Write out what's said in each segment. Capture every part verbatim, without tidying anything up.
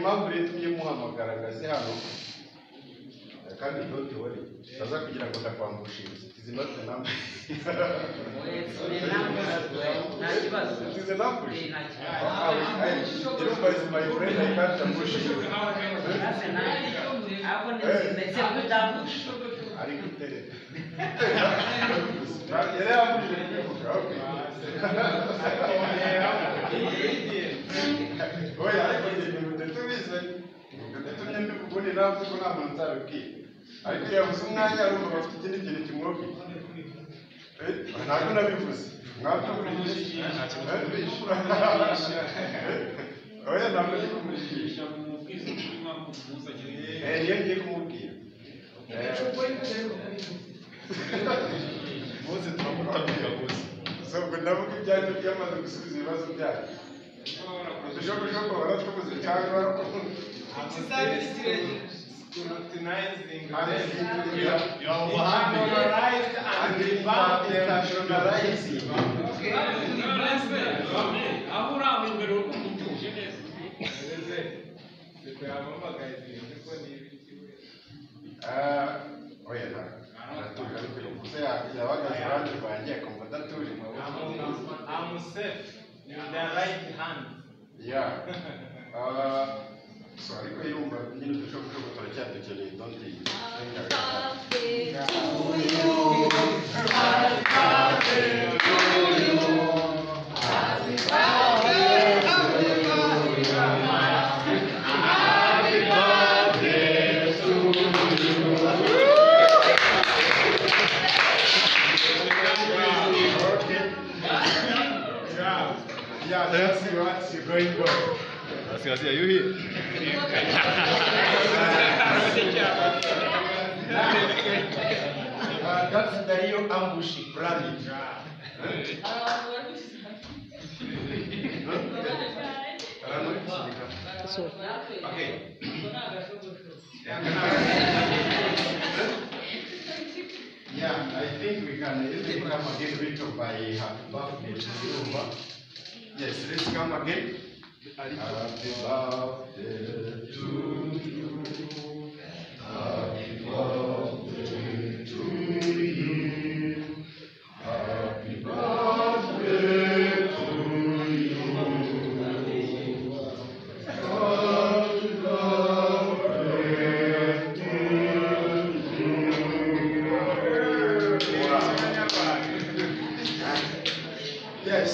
impamvu rero tugiye muhamagaragaze hano kandi don't worry baza kugira ngo ndakwambushinze izi note number nta kibazo izi number nta kibazo Irumva is my friend I can't ambush you hapo ndetse kutambush ari gutere yere ambush okay oya ariko ndatubize ndatumye ndikubone nawe ko nta muntu nzabibwira ariko yavuze umwanya arumva bafite ikindi kintu kimwokiye eh ntabwo nabivuze mwabyiburisha oya ntabwo ndi kumurisha eh niyo ngiye kumubwira bose turamutabwira gusa so ngo ndavuga ibyanyu byamaze gusubiza ibibazo byayo Jogo, jogo, agora eu estou fazendo agora. Scrutinizing you are modernized and revamped internationalizing. Okay. Ahora me pergunto muito, genese. Ah, olha lá. Você já vai casar com a gente como tá tudo. I'm safe. In the right hand. Yeah. Uh, sorry, ko Irumva nyine dushobora kuvuga turacyadukeneye don't you? Yeah, that's what you're going for. That's what are you here? uh, that's the real ambush planning. Okay. Yeah, I think we can easily come again written by Happy Birthday to Irumva. Yes, let's come again. Happy birthday to you. Happy birthday to you. Happy birthday to you. Happy birthday to you. Yes.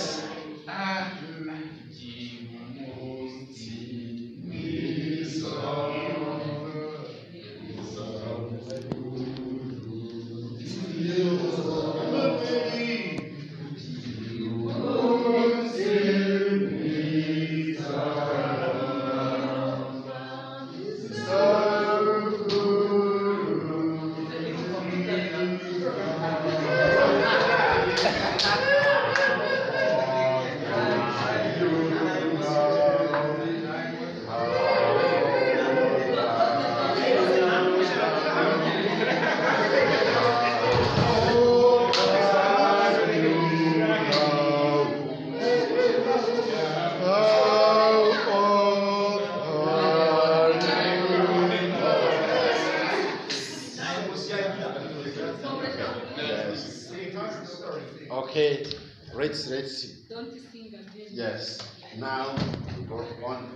Okay, let's let's see. Don't sing again. Yes. Now we go on.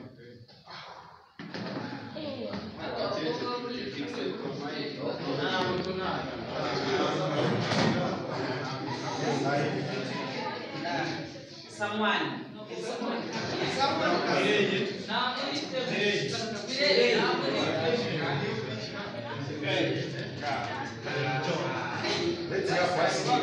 Someone. Let's go first.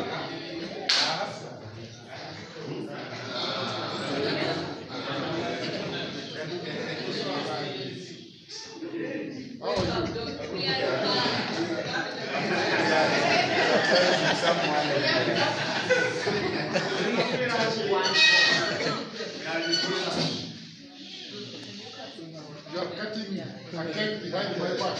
You are cutting a cake behind my back.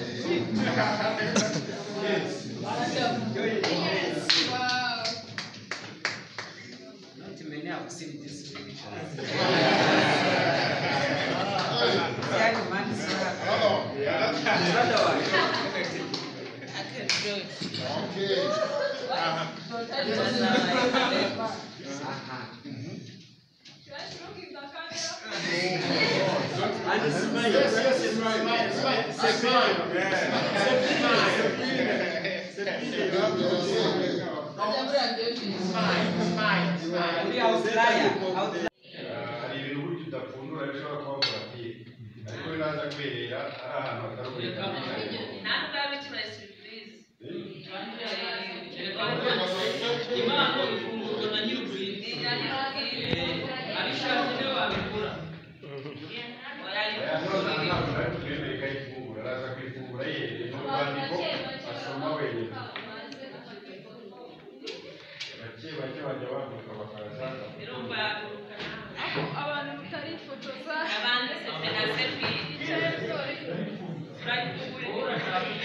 Yes. Wow. Okay. And smile. Yes, yes, smile, smile, smile. Smile. Smile, smile, smile. Hari ibintu burya udapfundura bishobora kuba volatile ariko binaza kwerera ari ahantu hataruboneka ntabwo yaba ikibara surprise impano ifungurwa na nyir'ubwite abishatse niwe wabikora ntabwo ari kutwemerera ikayifungura araza kuyifungura yereye mu rwandiko asoma wenyine bake bake bajya baduka bakaza Irumva yaguruka abantu mutarifotoza abandi sefe na sefi urayifungura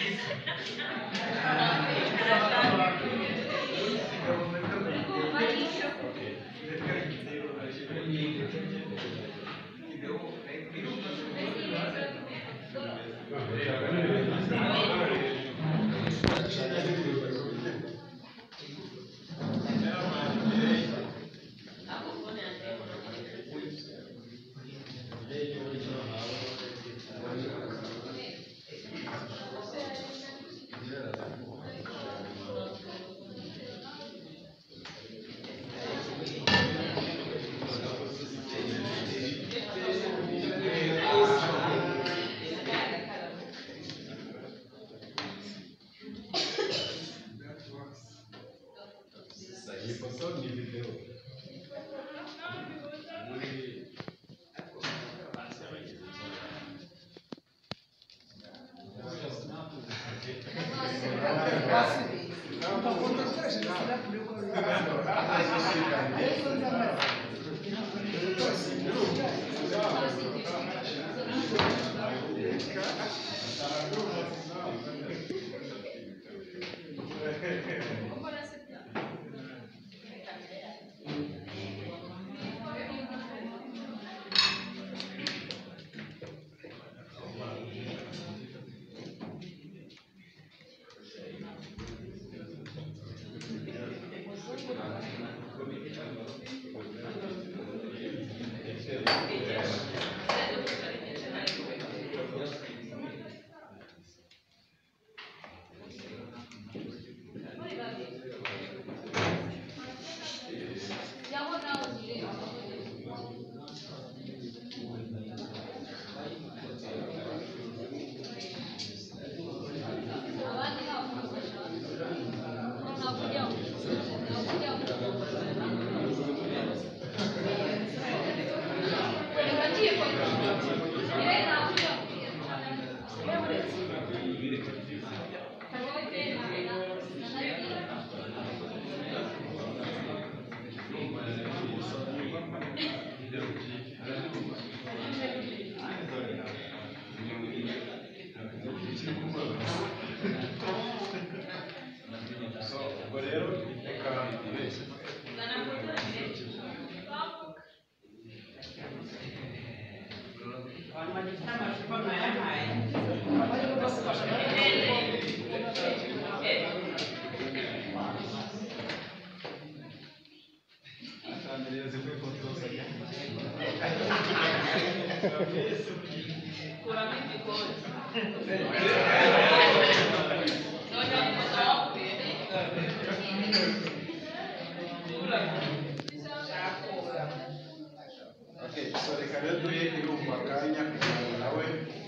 Okay, so reka rero duhe Irumva akanya kugira ngo nawe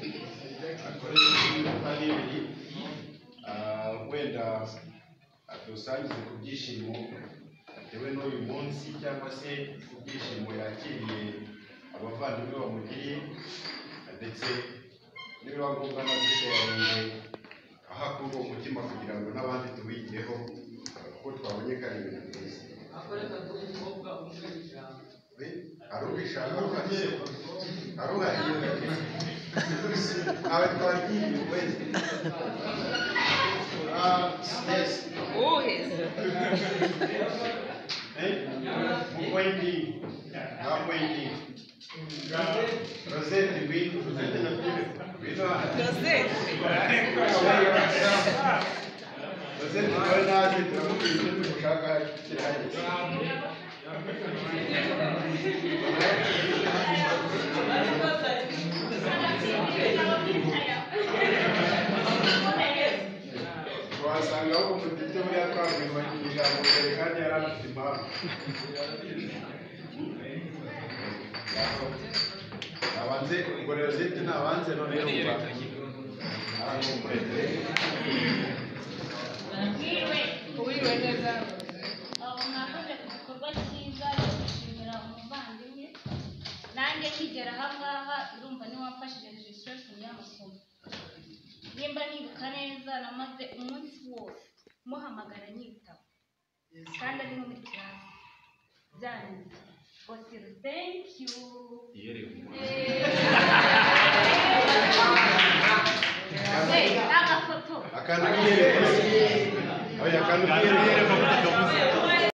akoreshe impande ibiri wenda adusangize ku byishimo atewe n'uyu munsi cyangwa se ku byishimo yakiriye abavandimwe bamugiriye ndetse niba ngombwa no gusharinga aho akura umutima kugira ngo n'abandi tubigireho kuko twabonye ko ari ibintu byiza arubishaka aruhariye abe twagiye wese ah yes oh yes eh pointing ah pointing Rosette, we, Rosette na Joseph. Joseph nawe naje turamubwira icyo dushaka kirahari. Wasanga aho umudite buriya twabwirwa ijambo mbere kandi yari afite impamvu. Abanze ngorero ziti nabanze none yumva arakumurete. Uwiriwe neza. Mwakoze ku gikorwa cyiza cyo gushimira umuvandimwe. Nanjye nkigera aha ngaha urumva niwe wamfashije registration y'amasomo. Nimba nibuka neza namaze umunsi wose muhamagara nyitaba. Kandi ari no muri class. Byane. Osir, thank you. Hey, agafoto. Akantu kiyereka. Oya, akantu kiyereka.